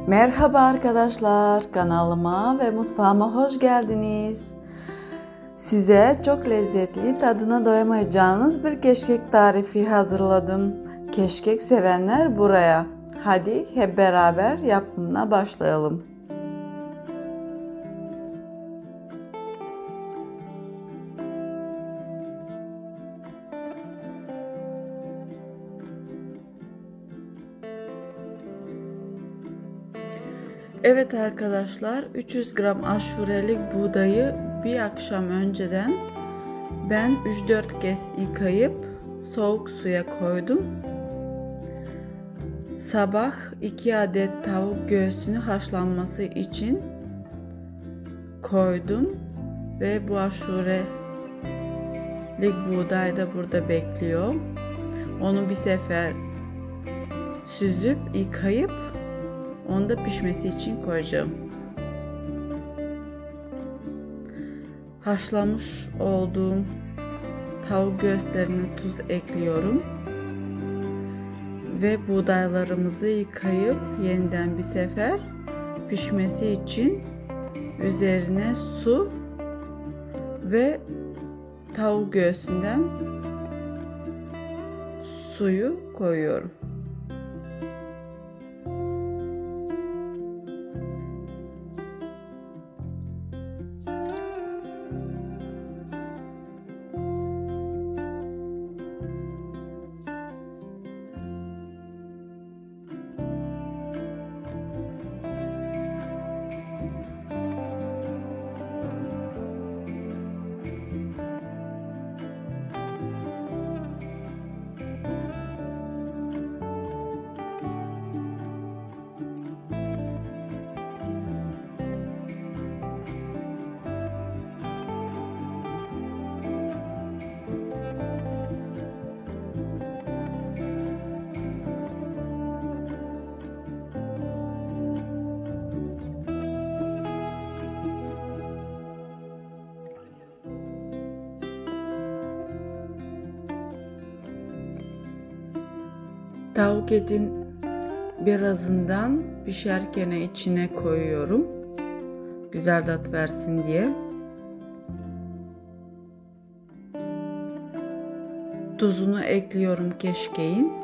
Merhaba arkadaşlar, kanalıma ve mutfağıma hoş geldiniz. Size çok lezzetli, tadına doyamayacağınız bir keşkek tarifi hazırladım. Keşkek sevenler buraya. Hadi hep beraber yapımına başlayalım. Evet arkadaşlar, 300 gram aşurelik buğdayı bir akşam önceden ben 3-4 kez yıkayıp soğuk suya koydum. Sabah 2 adet tavuk göğsünü haşlanması için koydum ve bu aşurelik buğday da burada bekliyor. Onu bir sefer süzüp yıkayıp onu da pişmesi için koyacağım. Haşlamış olduğum tavuk göğüslerine tuz ekliyorum. Ve buğdaylarımızı yıkayıp yeniden bir sefer pişmesi için üzerine su ve tavuk göğsünden suyu koyuyorum. Tavuk etin birazından pişerken içine koyuyorum. Güzel tat versin diye. Tuzunu ekliyorum keşkeğin.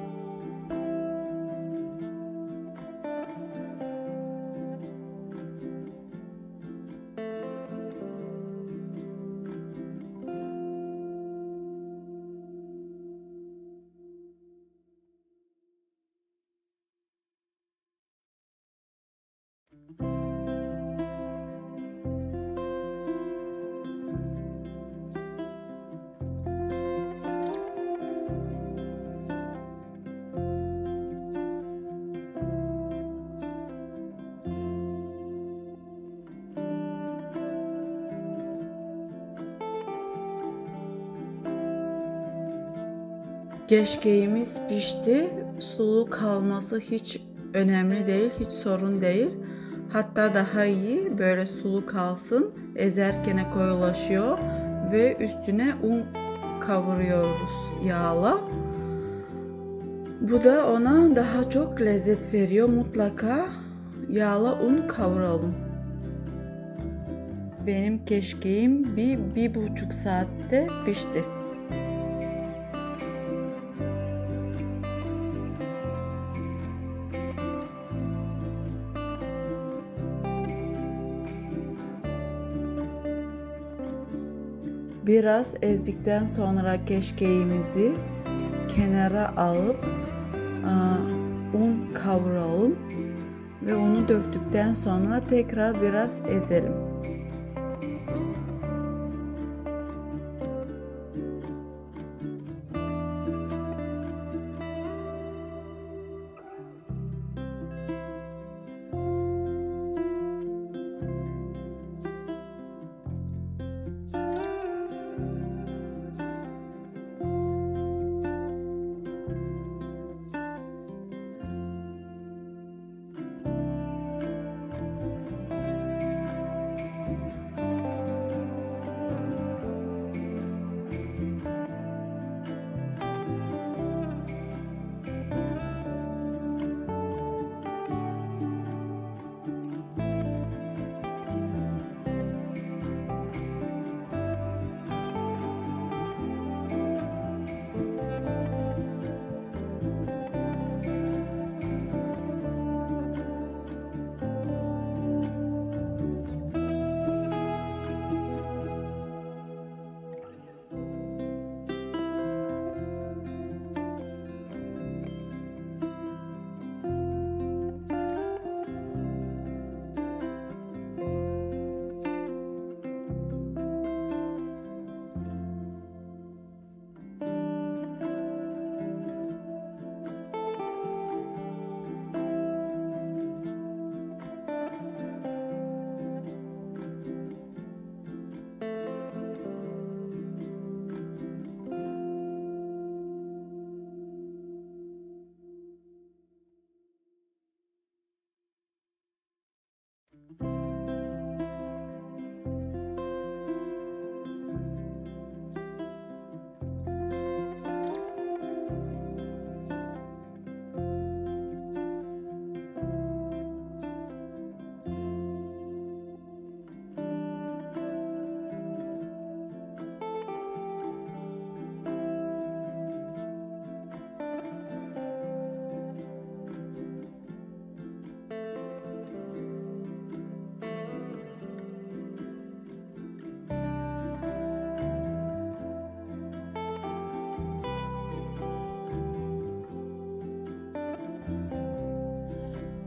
Keşkeğimiz pişti. Sulu kalması hiç önemli değil, hiç sorun değil. Hatta daha iyi böyle sulu kalsın. Ezerken koyulaşıyor ve üstüne un kavuruyoruz yağla. Bu da ona daha çok lezzet veriyor. Mutlaka yağla un kavuralım. Benim keşkeğim bir buçuk saatte pişti. Biraz ezdikten sonra keşkeğimizi kenara alıp un kavuralım ve unu döktükten sonra tekrar biraz ezelim.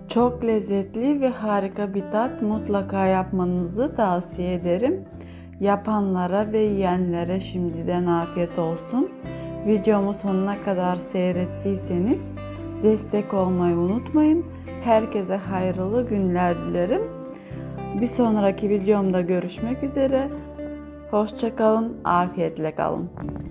Çok lezzetli ve harika bir tat, mutlaka yapmanızı tavsiye ederim. Yapanlara ve yiyenlere şimdiden afiyet olsun. Videomu sonuna kadar seyrettiyseniz destek olmayı unutmayın. Herkese hayırlı günler dilerim. Bir sonraki videomda görüşmek üzere. Hoşça kalın, afiyetle kalın.